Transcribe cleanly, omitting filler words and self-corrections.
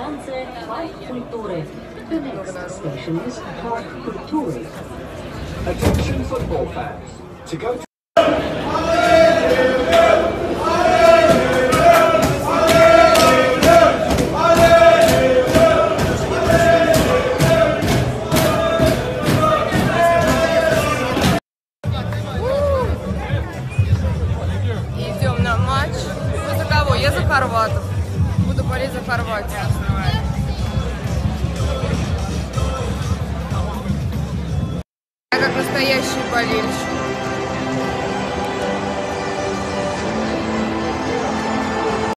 Станция Парк культуры. The next station is Park Kultury. Attention football fans. To go to Идем на матч. Вы за кого? Я за хорватов. Буду болеть за Хорватию.